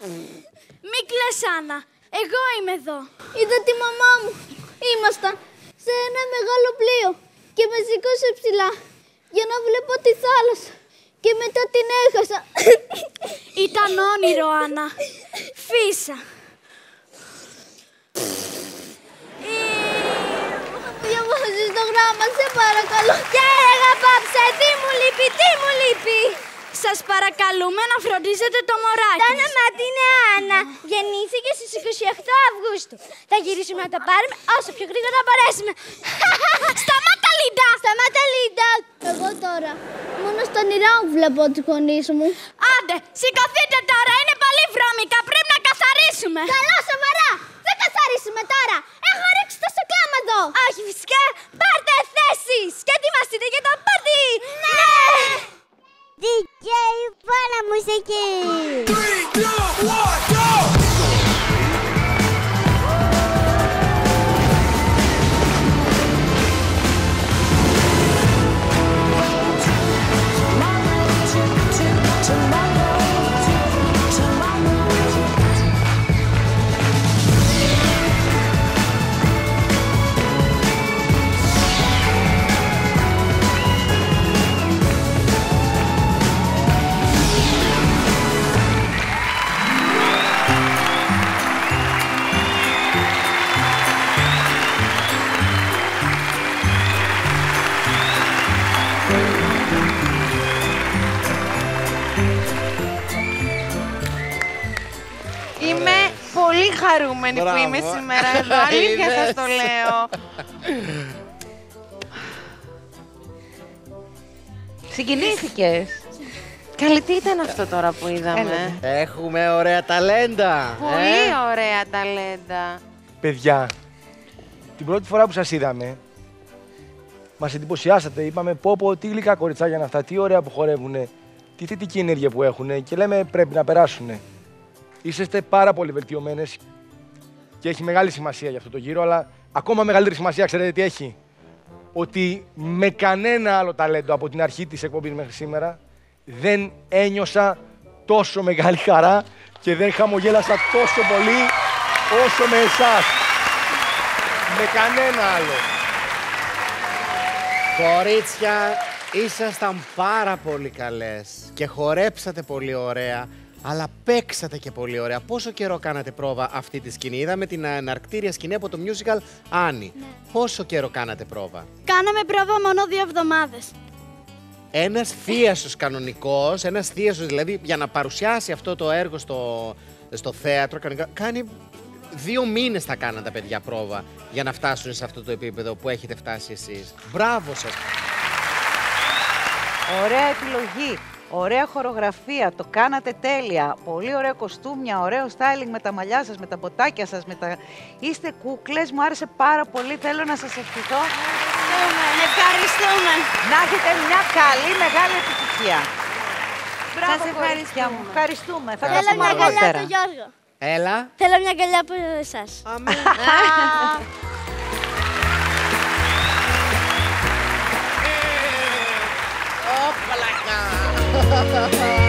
Μη κλαις, Άννα. Εγώ είμαι εδώ. Είδα τη μαμά μου. Ήμασταν σε ένα μεγάλο πλοίο και με σήκωσε ψηλά για να βλέπω τη θάλασσα. Και μετά την έχασα. Ήταν όνειρο, Άννα. Φύσα. Διαβάζεις το γράμμα, σε παρακαλώ. Και έλεγα πάψε, τι μου λείπει, τι μου λείπει. Σας παρακαλούμε να φροντίζετε το μωράκι. Το όνομά του είναι Άννα. Γεννήθηκε στις 28 Αυγούστου. Θα γυρίσουμε να το πάρουμε όσο πιο γρήγορα μπορέσουμε. Σταμάτα, Λίντα! Σταμάτα, Λίντα! Εγώ τώρα μόνο στα όνειρά μου βλέπω τους γονείς μου. Άντε, σηκωθείτε τώρα, είναι πολύ βρώμικα, πρέπει να καθαρίσουμε. Καλά, σοβαρά! Δεν καθαρίσουμε τώρα! Έχω ρίξει το σοκλάμα εδώ! Όχι, φυσικά, πάρτε θέσεις και ετοιμαστείτε για το πάρτι! Ναι! DJ, βάλα μουσική! 3, 2, 1, go! Είμαι πολύ χαρούμενη που είμαι σήμερα εδώ. Αλήθεια σας το λέω. Συγκινήθηκες. Καλή, τι ήταν αυτό τώρα που είδαμε. Έχουμε ωραία ταλέντα. Πολύ ωραία ταλέντα. Παιδιά, την πρώτη φορά που σας είδαμε, μας εντυπωσιάσατε. Είπαμε πω, τι γλυκά κοριτσάκια είναι αυτά, τι ωραία που χορεύουνε, τι θετική ενέργεια που έχουνε και λέμε πρέπει να περάσουνε. Είσαστε πάρα πολύ βελτιωμένες και έχει μεγάλη σημασία για αυτό το γύρο, αλλά ακόμα μεγαλύτερη σημασία ξέρετε τι έχει. Ότι με κανένα άλλο ταλέντο από την αρχή της εκπομπής μέχρι σήμερα δεν ένιωσα τόσο μεγάλη χαρά και δεν χαμογέλασα τόσο πολύ όσο με εσάς. Με κανένα άλλο. Κορίτσια, ήσασταν πάρα πολύ καλές και χορέψατε πολύ ωραία, αλλά παίξατε και πολύ ωραία. Πόσο καιρό κάνατε πρόβα αυτή τη σκηνή? Είδαμε την αναρκτήρια σκηνή από το musical Άννη. Ναι. Πόσο καιρό κάνατε πρόβα? Κάναμε πρόβα μόνο 2 εβδομάδες. Ένας θίασος κανονικός, ένας θίασος δηλαδή για να παρουσιάσει αυτό το έργο στο θέατρο, κάνει 2 μήνες θα κάναν τα παιδιά πρόβα για να φτάσουν σε αυτό το επίπεδο που έχετε φτάσει εσείς. Μπράβο σας! Ωραία επιλογή, ωραία χορογραφία, το κάνατε τέλεια. Πολύ ωραία κοστούμια, ωραίο styling με τα μαλλιά σας, με τα μποτάκια σας, Είστε κούκλες, μου άρεσε πάρα πολύ, θέλω να σας ευχηθώ. Ευχαριστούμε. Να έχετε μια καλή, μεγάλη επιτυχία. Μπράβο, Σας κορίτσια μου. Ευχαριστούμε. Θα τα Θέλω πούμε μια αγκαλιά αργότερα. από τον Γιώργο. Έλα. Θέλω μια αγκαλιά από εσάς. Αμέ. Ωπλακά.